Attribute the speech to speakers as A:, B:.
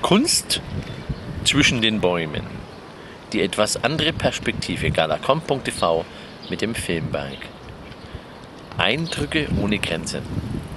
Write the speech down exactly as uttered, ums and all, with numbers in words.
A: Kunst zwischen den Bäumen. Die etwas andere Perspektive. Galacom punkt t v mit dem Filmberg. Eindrücke ohne Grenzen.